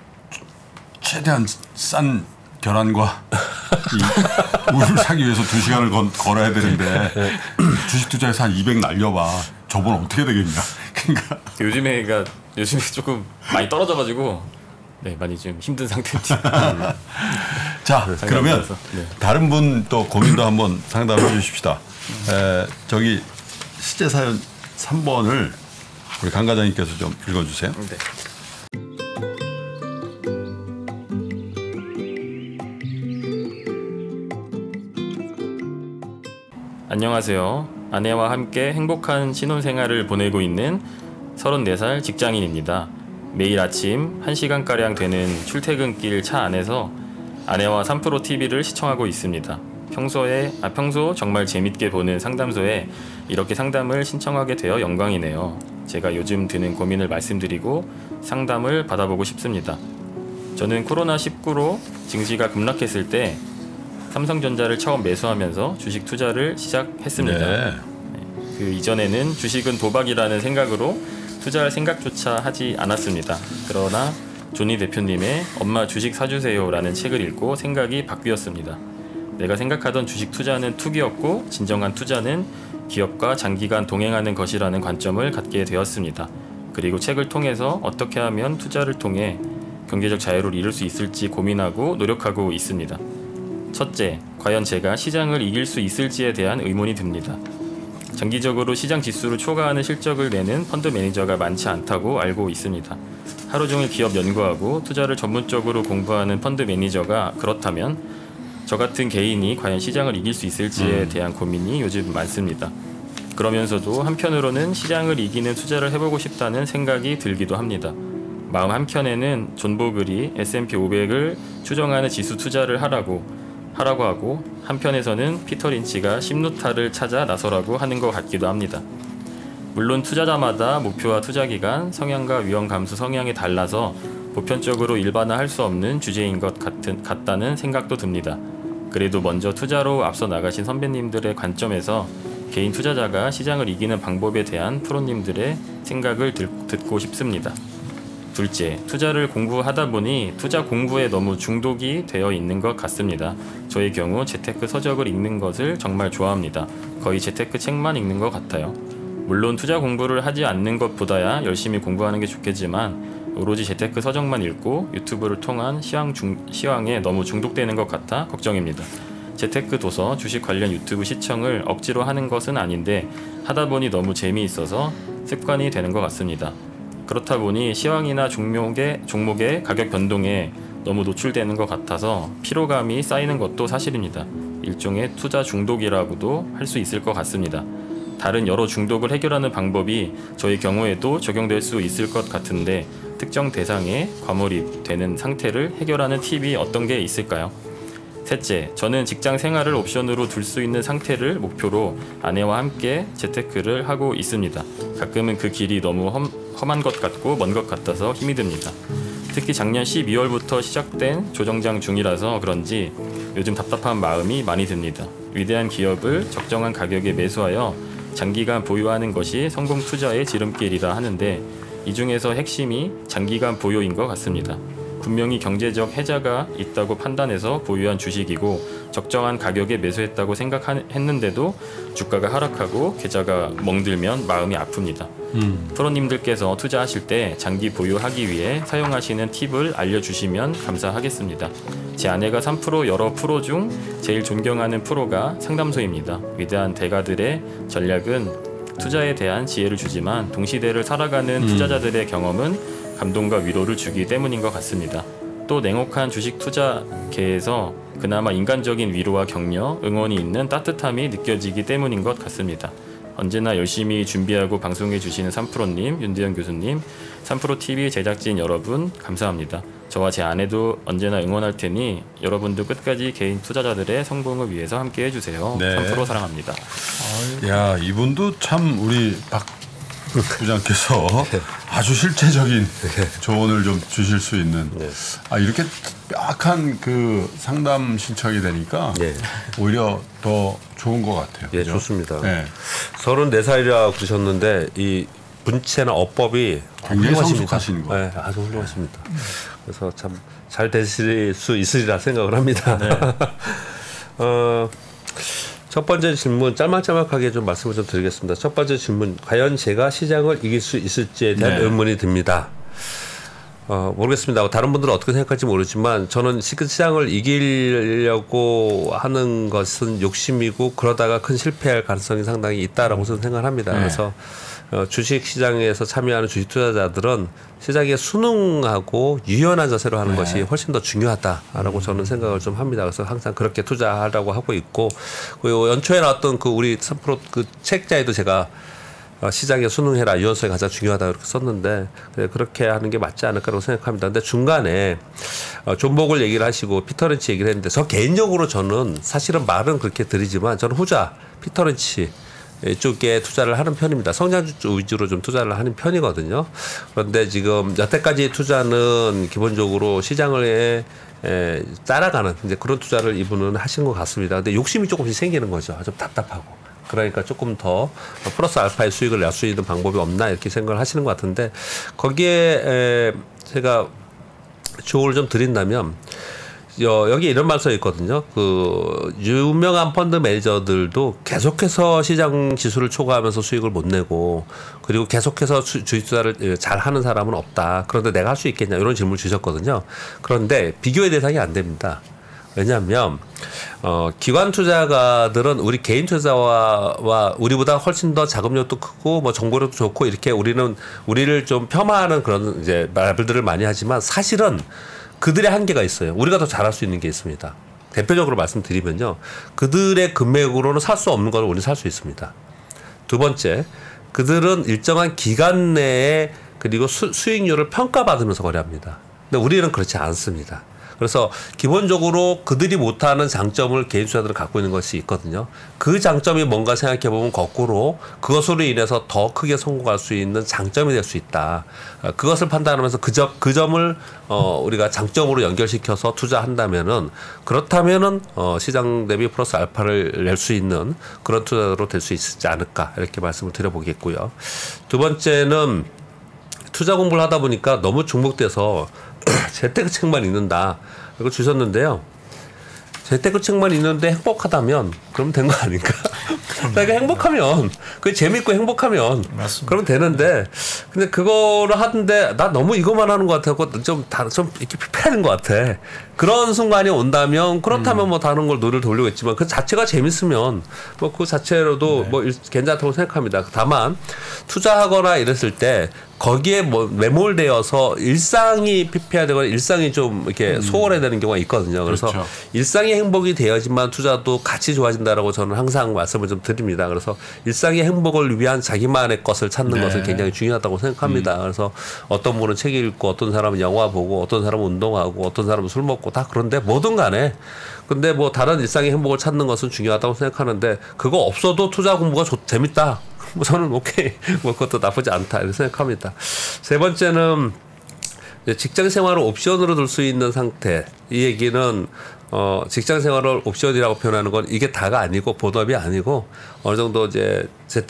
최대한 싼 계란과 이 물을 사기 위해서 두 시간을 건, 걸어야 되는데 네. 주식 투자에서 한 이백 날려봐. 저번 어떻게 되겠냐. 그러니까 요즘에가 요즘에 조금 많이 떨어져가지고 네 많이 좀 힘든 상태입니다. 자 그러면 네. 다른 분 또 고민도 한번 상담해 주십시다. 에, 저기 실제 사연 삼 번을 우리 강 과장님께서 좀 읽어주세요. 네. 안녕하세요. 아내와 함께 행복한 신혼생활을 보내고 있는 서른네 살 직장인입니다. 매일 아침 한 시간가량 되는 출퇴근길 차 안에서 아내와 삼프로티비를 시청하고 있습니다. 평소에, 아, 평소 정말 재밌게 보는 상담소에 이렇게 상담을 신청하게 되어 영광이네요. 제가 요즘 드는 고민을 말씀드리고 상담을 받아보고 싶습니다. 저는 코로나 십구로 증시가 급락했을 때 삼성전자를 처음 매수하면서 주식 투자를 시작했습니다. 네. 그 이전에는 주식은 도박이라는 생각으로 투자할 생각조차 하지 않았습니다. 그러나 조니 대표님의 엄마 주식 사주세요 라는 책을 읽고 생각이 바뀌었습니다. 내가 생각하던 주식 투자는 투기였고 진정한 투자는 기업과 장기간 동행하는 것이라는 관점을 갖게 되었습니다. 그리고 책을 통해서 어떻게 하면 투자를 통해 경제적 자유를 이룰 수 있을지 고민하고 노력하고 있습니다. 첫째, 과연 제가 시장을 이길 수 있을지에 대한 의문이 듭니다. 장기적으로 시장 지수를 초과하는 실적을 내는 펀드 매니저가 많지 않다고 알고 있습니다. 하루 종일 기업 연구하고 투자를 전문적으로 공부하는 펀드 매니저가 그렇다면 저 같은 개인이 과연 시장을 이길 수 있을지에 음. 대한 고민이 요즘 많습니다. 그러면서도 한편으로는 시장을 이기는 투자를 해보고 싶다는 생각이 들기도 합니다. 마음 한켠에는 존 보글이 에스 앤 피 오백을 추정하는 지수 투자를 하라고 하라고 하고 한편에서는 피터 린치가 심루타를 찾아 나서라고 하는 것 같기도 합니다. 물론 투자자마다 목표와 투자 기간, 성향과 위험 감수 성향이 달라서 보편적으로 일반화할 수 없는 주제인 것 같은, 같다는 생각도 듭니다. 그래도 먼저 투자로 앞서 나가신 선배님들의 관점에서 개인 투자자가 시장을 이기는 방법에 대한 프로님들의 생각을 들, 듣고 싶습니다. 둘째, 투자를 공부하다 보니 투자 공부에 너무 중독이 되어 있는 것 같습니다. 저의 경우 재테크 서적을 읽는 것을 정말 좋아합니다. 거의 재테크 책만 읽는 것 같아요. 물론 투자 공부를 하지 않는 것보다야 열심히 공부하는 게 좋겠지만 오로지 재테크 서적만 읽고 유튜브를 통한 시황 중, 시황에 너무 중독되는 것 같아 걱정입니다. 재테크 도서, 주식 관련 유튜브 시청을 억지로 하는 것은 아닌데 하다 보니 너무 재미있어서 습관이 되는 것 같습니다. 그렇다 보니 시황이나 종목의, 종목의 가격 변동에 너무 노출되는 것 같아서 피로감이 쌓이는 것도 사실입니다. 일종의 투자 중독이라고도 할 수 있을 것 같습니다. 다른 여러 중독을 해결하는 방법이 저의 경우에도 적용될 수 있을 것 같은데 특정 대상에 과몰입되는 상태를 해결하는 팁이 어떤 게 있을까요? 셋째, 저는 직장 생활을 옵션으로 둘 수 있는 상태를 목표로 아내와 함께 재테크를 하고 있습니다. 가끔은 그 길이 너무 험, 험한 것 같고 먼 것 같아서 힘이 듭니다. 특히 작년 십이월부터 시작된 조정장 중이라서 그런지 요즘 답답한 마음이 많이 듭니다. 위대한 기업을 적정한 가격에 매수하여 장기간 보유하는 것이 성공 투자의 지름길이라 하는데 이 중에서 핵심이 장기간 보유인 것 같습니다. 분명히 경제적 해자가 있다고 판단해서 보유한 주식이고 적정한 가격에 매수했다고 생각했는데도 주가가 하락하고 계좌가 멍들면 마음이 아픕니다. 음. 프로님들께서 투자하실 때 장기 보유하기 위해 사용하시는 팁을 알려주시면 감사하겠습니다. 제 아내가 삼 퍼센트 여러 프로 중 제일 존경하는 프로가 상담소입니다. 위대한 대가들의 전략은 투자에 대한 지혜를 주지만 동시대를 살아가는 음. 투자자들의 경험은 감동과 위로를 주기 때문인 것 같습니다. 또 냉혹한 주식 투자계에서 그나마 인간적인 위로와 격려, 응원이 있는 따뜻함이 느껴지기 때문인 것 같습니다. 언제나 열심히 준비하고 방송해 주시는 삼 프로님, 윤대현 교수님, 삼 프로티비 제작진 여러분 감사합니다. 저와 제 아내도 언제나 응원할 테니 여러분도 끝까지 개인 투자자들의 성공을 위해서 함께 해주세요. 네. 삼 프로 사랑합니다. 야, 이분도 참 우리 박 부장께서 아주 실제적인 조언을 좀 주실 수 있는 네. 아 이렇게 약한 그 상담 신청이 되니까 네. 오히려 더 좋은 것 같아요. 예, 그죠? 좋습니다. 네. 서른네 살이라 그러셨는데 이 문체나 어법이 굉장히 훌륭하십니다. 성숙하신 거. 네, 아주 훌륭하십니다. 그래서 참 잘 되실 수 있으리라 생각을 합니다. 네. 어, 첫 번째 질문 짤막짤막하게 좀 말씀을 좀 드리겠습니다. 첫 번째 질문, 과연 제가 시장을 이길 수 있을지에 대한 네. 의문이 듭니다. 어, 모르겠습니다. 다른 분들은 어떻게 생각할지 모르지만 저는 시장을 이기려고 하는 것은 욕심이고 그러다가 큰 실패할 가능성이 상당히 있다라고 저는 생각합니다. 네. 그래서 어, 주식 시장에서 참여하는 주식 투자자들은 시장에 순응하고 유연한 자세로 하는 네. 것이 훨씬 더 중요하다라고 음. 저는 생각을 좀 합니다. 그래서 항상 그렇게 투자하라고 하고 있고, 그리고 연초에 나왔던 그 우리 삼 프로 그 책자에도 제가 어, 시장에 순응해라, 유연성이 가장 중요하다 이렇게 썼는데 그렇게 하는 게 맞지 않을까라고 생각합니다. 근데 중간에 어, 존 보글 얘기를 하시고 피터 린치 얘기를 했는데 저 개인적으로 저는 사실은 말은 그렇게 드리지만 저는 후자 피터 린치 쪽에 투자를 하는 편입니다. 성장주 위주로 좀 투자를 하는 편이거든요. 그런데 지금 여태까지 투자는 기본적으로 시장을 에, 따라가는 이제 그런 투자를 이분은 하신 것 같습니다. 근데 욕심이 조금씩 생기는 거죠. 좀 답답하고. 그러니까 조금 더 플러스 알파의 수익을 낼 수 있는 방법이 없나 이렇게 생각을 하시는 것 같은데, 거기에 에, 제가 조언을 좀 드린다면 여기 이런 말써 있거든요. 그 유명한 펀드 매니저들도 계속해서 시장 지수를 초과하면서 수익을 못 내고, 그리고 계속해서 주식 투자를 잘 하는 사람은 없다. 그런데 내가 할 수 있겠냐 이런 질문을 주셨거든요. 그런데 비교의 대상이 안 됩니다. 왜냐하면 어, 기관 투자가들은 우리 개인 투자와 와 우리보다 훨씬 더 자금력도 크고 뭐 정보력도 좋고 이렇게 우리는 우리를 좀 폄하하는 그런 이제 말들을 많이 하지만 사실은 그들의 한계가 있어요. 우리가 더 잘할 수 있는 게 있습니다. 대표적으로 말씀드리면요, 그들의 금액으로는 살 수 없는 걸 우리는 살 수 있습니다. 두 번째, 그들은 일정한 기간 내에 그리고 수, 수익률을 평가받으면서 거래합니다. 근데 우리는 그렇지 않습니다. 그래서 기본적으로 그들이 못하는 장점을 개인 투자들은 갖고 있는 것이 있거든요. 그 장점이 뭔가 생각해보면 거꾸로 그것으로 인해서 더 크게 성공할 수 있는 장점이 될 수 있다. 그것을 판단하면서 그, 점, 그 점을 어, 우리가 장점으로 연결시켜서 투자한다면은 그렇다면은 어, 시장 대비 플러스 알파를 낼 수 있는 그런 투자로 될 수 있지 않을까 이렇게 말씀을 드려보겠고요. 두 번째는 투자 공부를 하다 보니까 너무 중복돼서 재테크책만 읽는다 이거 주셨는데요. 재테크책만 읽는데 행복하다면 그러면 된 거 아닌가? 그러니까 행복하면 그게 재밌고 행복하면 맞습니다. 그러면 되는데 근데 그거를 하는데 나 너무 이것만 하는 것 같아서 좀 다 좀 이렇게 피폐하는 것 같아. 그런 순간이 온다면 그렇다면 음. 뭐 다른 걸 노를 돌리겠지만 그 자체가 재밌으면 뭐 그 자체로도 네. 뭐 괜찮다고 생각합니다. 다만 투자하거나 이랬을 때 거기에 뭐 매몰되어서 일상이 피폐화되거나 일상이 좀 이렇게 음. 소홀해야 되는 경우가 있거든요. 그래서 그렇죠. 일상이 행복이 되어야지만 투자도 같이 좋아진다라고 저는 항상 말씀을 좀 드립니다. 그래서 일상의 행복을 위한 자기만의 것을 찾는 네. 것은 굉장히 중요하다고 생각합니다. 음. 그래서 어떤 분은 책 읽고 어떤 사람은 영화 보고 어떤 사람은 운동하고 어떤 사람은 술 먹고 다 그런데 뭐든 간에 근데 뭐 다른 일상의 행복을 찾는 것은 중요하다고 생각하는데 그거 없어도 투자 공부가 좋, 재밌다. 뭐 저는 오케이 뭐 그것도 나쁘지 않다 이렇게 생각합니다. 세 번째는 직장 생활을 옵션으로 둘 수 있는 상태. 이 얘기는 어 직장 생활을 옵션이라고 표현하는 건 이게 다가 아니고 본업이 아니고 어느 정도 이제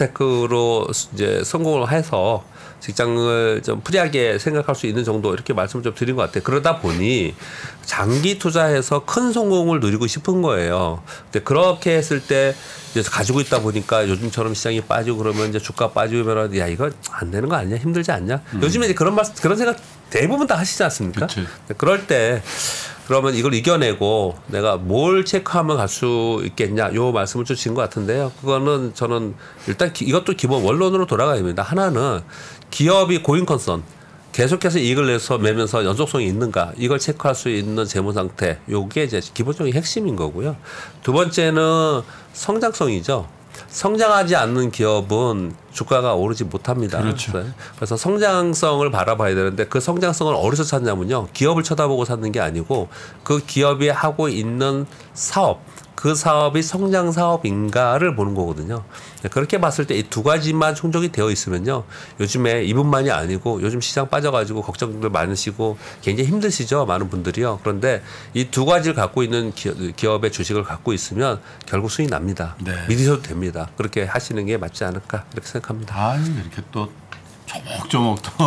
재테크로 이제 성공을 해서 직장을 좀 프리하게 생각할 수 있는 정도 이렇게 말씀을 좀 드린 것 같아요. 그러다 보니 장기 투자해서 큰 성공을 누리고 싶은 거예요. 근데 그렇게 했을 때 이제 가지고 있다 보니까 요즘처럼 시장이 빠지고 그러면 이제 주가 빠지면 야 이거 안 되는 거 아니야? 힘들지 않냐? 음. 요즘에 이제 그런 말 그런 생각 대부분 다 하시지 않습니까? 그럴 때 그러면 이걸 이겨내고 내가 뭘 체크하면 갈 수 있겠냐 요 말씀을 좀 드린 것 같은데요. 그거는 저는 일단 기, 이것도 기본 원론으로 돌아가야 됩니다. 하나는 기업이 고잉 컨선 계속해서 이익을 내서 매면서 연속성이 있는가 이걸 체크할 수 있는 재무 상태 요게 이제 기본적인 핵심인 거고요. 두 번째는 성장성이죠. 성장하지 않는 기업은 주가가 오르지 못합니다. 그렇죠. 그래서 성장성을 바라봐야 되는데 그 성장성을 어디서 찾냐면요. 기업을 쳐다보고 찾는 게 아니고 그 기업이 하고 있는 사업, 그 사업이 성장 사업인가를 보는 거거든요. 그렇게 봤을 때 이 두 가지만 충족이 되어 있으면요. 요즘에 이분만이 아니고 요즘 시장 빠져가지고 걱정들 많으시고 굉장히 힘드시죠. 많은 분들이요. 그런데 이 두 가지를 갖고 있는 기업의 주식을 갖고 있으면 결국 수익 납니다. 네. 믿으셔도 됩니다. 그렇게 하시는 게 맞지 않을까 이렇게 생각합니다. 아니 이렇게 또 조목조목 또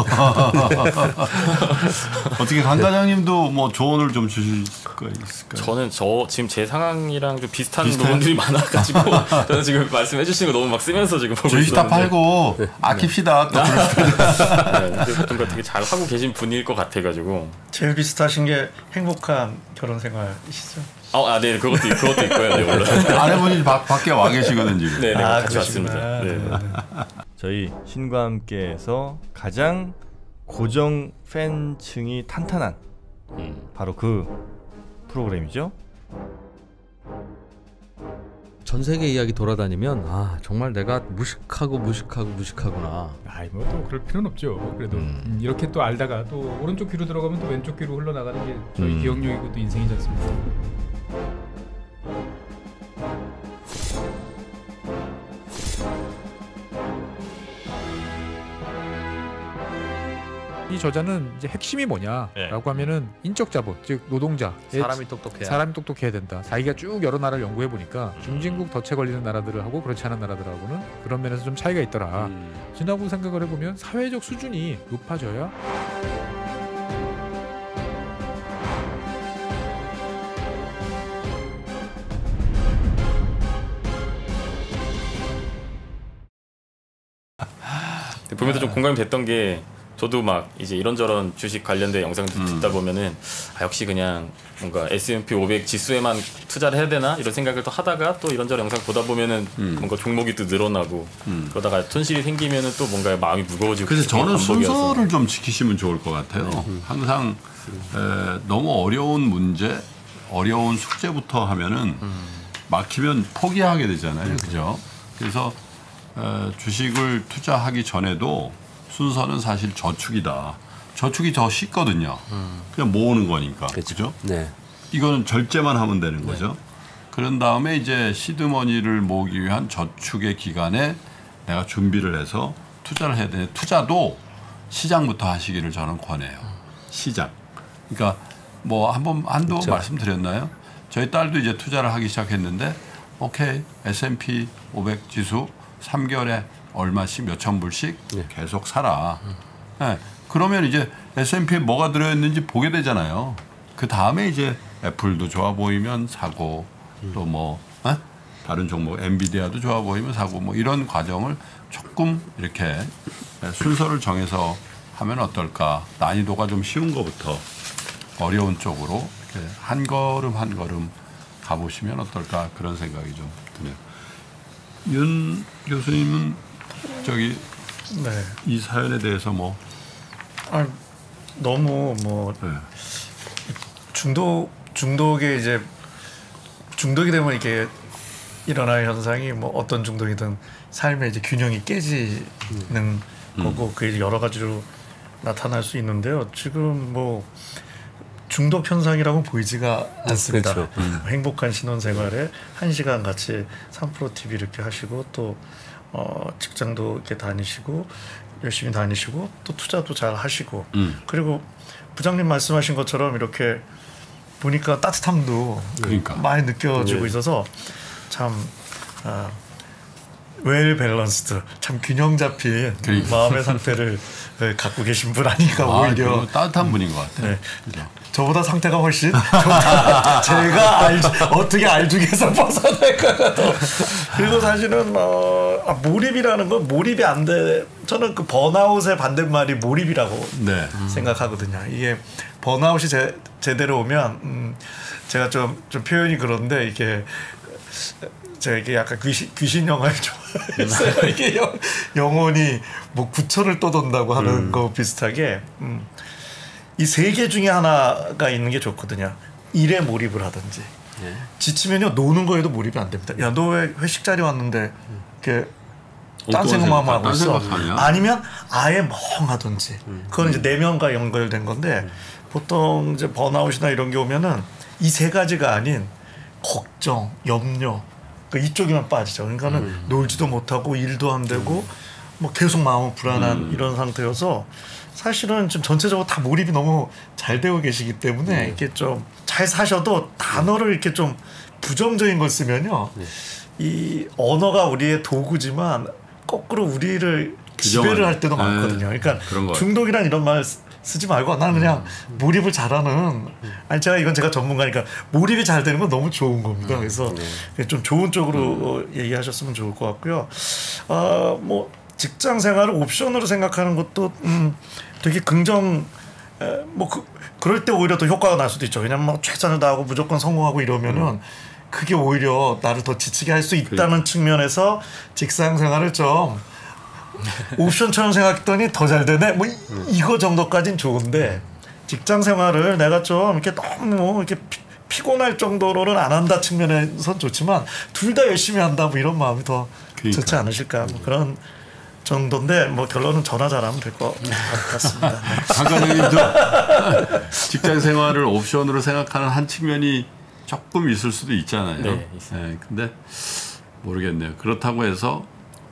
어떻게 강 과장님도 뭐 조언을 좀 주실 거 있을까요? 저는 저 지금 제 상황이랑 좀 비슷한 부분들이 많아가지고 저는 지금 말씀해 주신 거 너무 막 쓰면서 지금 보고 있었는데 주식 다 팔고 네. 아낍시다. 또 네, 좀 되게 잘 하고 계신 분일 것 같아가지고 제일 비슷하신 게 행복한 결혼 생활이시죠? 어, 아, 네, 그것도 그것도 있고요. 네, 물론 아내분이 밖 밖에 와 계시거든요 지금. 네, 네, 아, 같이 왔습니다. 네. 저희 신과 함께에서 가장 고정 팬층이 탄탄한 음. 바로 그 프로그램이죠. 전 세계 이야기 돌아다니면 아 정말 내가 무식하고 무식하고 무식하구나. 아이 뭐 또 그럴 필요는 없죠. 그래도 음. 음, 이렇게 또 알다가 또 오른쪽 귀로 들어가면 또 왼쪽 귀로 흘러나가는 게 저희 음. 기억력이고 또 인생이지 않습니까? 이 저자는 이제 핵심이 뭐냐라고 네. 하면은 인적 자본, 즉 노동자, 사람이 똑똑해야 사람이 똑똑해야 된다. 자기가 쭉 여러 나라를 연구해 보니까 음. 중진국 덫에 걸리는 나라들을 하고 그렇지 않은 나라들하고는 그런 면에서 좀 차이가 있더라. 음. 지나고 생각을 해보면 사회적 수준이 높아져야 보면서 좀 공감이 됐던 게 저도 막 이제 이런저런 주식 관련된 영상들 음. 듣다 보면은 아, 역시 그냥 뭔가 에스 앤 피 오백 지수에만 투자를 해야 되나 이런 생각을 또 하다가 또 이런저런 영상 보다 보면은 음. 뭔가 종목이 또 늘어나고 음. 그러다가 손실이 생기면은 또 뭔가 마음이 무거워지고 그래서 저는 반복이어서. 순서를 좀 지키시면 좋을 것 같아요. 네. 항상 에, 너무 어려운 문제, 어려운 숙제부터 하면은 음. 막히면 포기하게 되잖아요, 그죠? 그래서 에, 주식을 투자하기 전에도 순서는 사실 저축이다. 저축이 더 쉽거든요. 음. 그냥 모으는 거니까. 그렇죠? 네. 이거는 절제만 하면 되는 거죠. 네. 그런 다음에 이제 시드머니를 모으기 위한 저축의 기간에 내가 준비를 해서 투자를 해야 되는데 투자도 시장부터 하시기를 저는 권해요. 시장. 그러니까 뭐 한번 한두 번 말씀드렸나요? 저희 딸도 이제 투자를 하기 시작했는데 오케이 에스 앤 피 오백 지수 삼 개월에 얼마씩 몇천 불씩 네. 계속 사라. 음. 네. 그러면 이제 에스 앤 피에 뭐가 들어있는지 보게 되잖아요. 그 다음에 이제 애플도 좋아 보이면 사고 음. 또 뭐 어? 다른 종목 엔비디아도 좋아 보이면 사고 뭐 이런 과정을 조금 이렇게 순서를 정해서 하면 어떨까. 난이도가 좀 쉬운 것부터 어려운 쪽으로 이렇게 한 걸음 한 걸음 가보시면 어떨까 그런 생각이 좀 드네요. 윤 교수님은 저기 네. 이 사연에 대해서 뭐 아, 너무 뭐 네. 중독 중독에 이제 중독이 되면 이게 일어나는 현상이 뭐 어떤 중독이든 삶의 이제 균형이 깨지는 음. 거고 그게 여러 가지로 나타날 수 있는데요. 지금 뭐 중독 현상이라고 보이지가 않습니다. 그렇죠. 음. 행복한 신혼생활에 한 시간 같이 삼 프로 티비 이렇게 하시고 또 어, 직장도 이렇게 다니시고 열심히 다니시고 또 투자도 잘 하시고 음. 그리고 부장님 말씀하신 것처럼 이렇게 보니까 따뜻함도 그러니까. 많이 느껴지고 네. 있어서 참 아, 웰 밸런스드 참 균형 잡힌 그러니까. 마음의 상태를 갖고 계신 분 아닌가 아, 오히려 따뜻한 분인 것 같아요. 네. 그죠? 저보다 상태가 훨씬 좋다. 제가 알, 어떻게 알중에서 벗어날까. 그리고 사실은 어, 아, 몰입이라는 건 몰입이 안 돼. 저는 그 번아웃의 반대말이 몰입이라고 네. 생각하거든요. 이게 번아웃이 제, 제대로 오면 음, 제가 좀, 좀 표현이 그런데 이게 제가 이게 약간 귀신, 귀신 영화를 좋아했어요. 이게 영, 영혼이 뭐 구천을 떠돈다고 하는 음. 거 비슷하게 음, 이 세 개 중에 하나가 있는 게 좋거든요. 일에 몰입을 하든지 네. 지치면요 노는 거에도 몰입이 안 됩니다. 야, 너 왜 회식 자리 왔는데 이렇게 딴 생각만 하고 있어? 아니면 아예 멍하든지 음. 그건 이제 내면과 연결된 건데 음. 보통 이제 번아웃이나 이런 게 오면은 이 세 가지가 아닌 걱정, 염려 그러니까 이쪽에만 빠지죠. 그러니까는 음. 놀지도 못하고 일도 안 되고 음. 뭐 계속 마음은 불안한 음. 이런 상태여서 사실은 좀 전체적으로 다 몰입이 너무 잘 되고 계시기 때문에 음. 이렇게 좀 잘 사셔도 단어를 이렇게 좀 부정적인 걸 쓰면요. 음. 이 언어가 우리의 도구지만 거꾸로 우리를 지배를 할 때도 많거든요. 그러니까 중독이란 이런 말 쓰지 말고 나는 그냥 음. 몰입을 잘하는 아니 제가 이건 제가 전문가니까 몰입이 잘 되는 건 너무 좋은 겁니다. 그래서 음. 좀 좋은 쪽으로 음. 얘기하셨으면 좋을 것 같고요. 아, 뭐 직장 생활을 옵션으로 생각하는 것도 음, 되게 긍정 에, 뭐 그, 그럴 때 오히려 더 효과가 날 수도 있죠. 왜냐면 뭐 최선을 다하고 무조건 성공하고 이러면은 음. 그게 오히려 나를 더 지치게 할 수 있다는 그래. 측면에서 직장 생활을 좀 옵션처럼 생각했더니 더 잘 되네. 뭐 이, 음. 이거 정도까지는 좋은데 직장 생활을 내가 좀 이렇게 너무 이렇게 피, 피곤할 정도로는 안 한다 측면에선 좋지만 둘 다 열심히 한다 뭐 이런 마음이 더 그러니까. 좋지 않으실까 뭐 그런 정도인데 뭐 결론은 전화 잘하면 될 것 같습니다. 강관장님도 직장 생활을 옵션으로 생각하는 한 측면이 조금 있을 수도 있잖아요. 네, 있습니다. 네, 근데 모르겠네요. 그렇다고 해서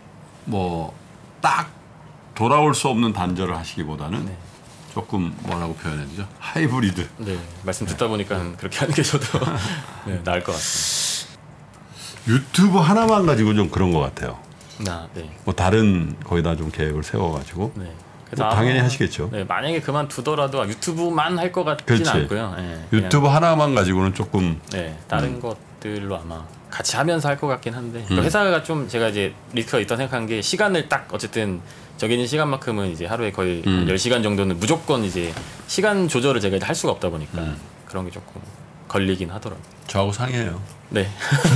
뭐 딱 돌아올 수 없는 단절을 하시기보다는 네. 조금 뭐라고 표현해야 되죠? 하이브리드. 네, 말씀 듣다 보니까 네. 그렇게 하는 게 저도 네, 나을 것 같습니다. 유튜브 하나만 가지고 좀 그런 것 같아요. 아, 네. 뭐 다른 거기다 좀 계획을 세워가지고. 네. 그래서 뭐 당연히 아마, 하시겠죠. 네, 만약에 그만두더라도 유튜브만 할 것 같지는 그렇지. 않고요. 네, 그냥, 유튜브 하나만 가지고는 조금 네, 다른 음. 것들로 아마 같이 하면서 할 것 같긴 한데 음. 회사가 좀 제가 이제 리스크가 있다 생각한 게 시간을 딱 어쨌든 정해진 시간만큼은 이제 하루에 거의 음. 한 열 시간 정도는 무조건 이제 시간 조절을 제가 이제 할 수가 없다 보니까 음. 그런 게 조금 걸리긴 하더라고요. 저하고 상의해요. 네.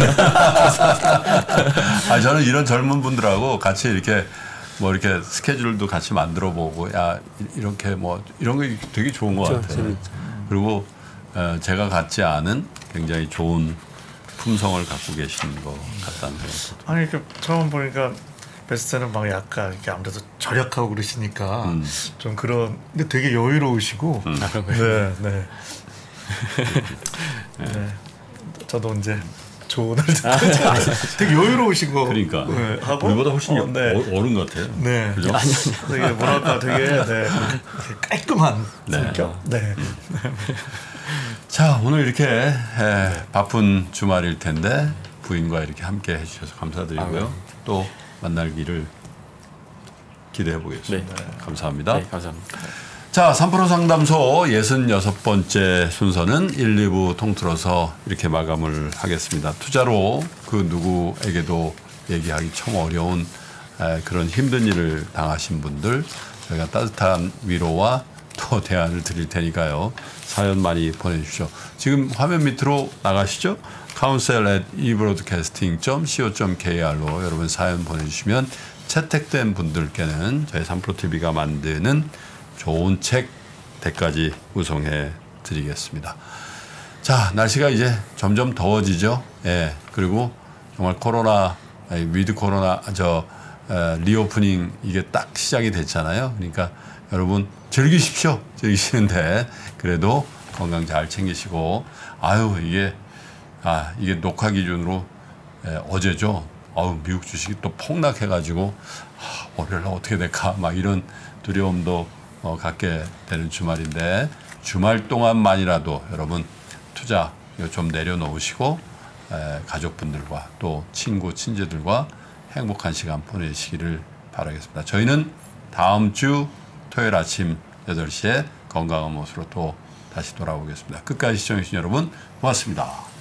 아 저는 이런 젊은 분들하고 같이 이렇게 뭐 이렇게 스케줄도 같이 만들어 보고 야 이렇게 뭐 이런 거 되게 좋은 것 같아요. 재밌죠. 그리고 어, 제가 갖지 않은 굉장히 좋은 품성을 갖고 계신 것 같다는 생각. 아니 이렇게 처음 보니까 베스트는 막 약간 이렇게 아무래도 절약하고 그러시니까 음. 좀 그런 근데 되게 여유로우시고 음. 네, 네. 네. 저도 언제 좋은 날 되게 여유로우신 거 그러니까 네, 하고 우리보다 훨씬 어, 네. 어, 어른 같아요. 네. 그죠? 되게 뭐랄까 되게 네. 깔끔한 네. 성격. 네. 자 오늘 이렇게 에, 바쁜 주말일 텐데 부인과 이렇게 함께 해주셔서 감사드리고요. 또 만날기를 기대해 보겠습니다. 네. 감사합니다. 네, 감사합니다. 자, 삼 프로 상담소 예순여섯 번째 순서는 일, 이 부 통틀어서 이렇게 마감을 하겠습니다. 투자로 그 누구에게도 얘기하기 참 어려운 에, 그런 힘든 일을 당하신 분들 저희가 따뜻한 위로와 또 대안을 드릴 테니까요. 사연 많이 보내주십시오. 지금 화면 밑으로 나가시죠? counsel at ebroadcasting dot co dot kr로 여러분 사연 보내주시면 채택된 분들께는 저희 삼 프로 티비가 만드는 좋은 책 대까지 구성해 드리겠습니다. 자, 날씨가 이제 점점 더워지죠. 예. 그리고 정말 코로나, 위드 코로나, 저, 에, 리오프닝 이게 딱 시작이 됐잖아요. 그러니까 여러분 즐기십시오. 즐기시는데 그래도 건강 잘 챙기시고, 아유, 이게, 아, 이게 녹화 기준으로 에, 어제죠. 아유, 미국 주식이 또 폭락해가지고, 아, 월요일 날 어떻게 될까? 막 이런 두려움도 어, 갖게 되는 주말인데 주말 동안만이라도 여러분 투자 좀 내려놓으시고 에, 가족분들과 또 친구 친지들과 행복한 시간 보내시기를 바라겠습니다. 저희는 다음 주 토요일 아침 여덟 시에 건강한 모습으로 또 다시 돌아오겠습니다. 끝까지 시청해주신 여러분 고맙습니다.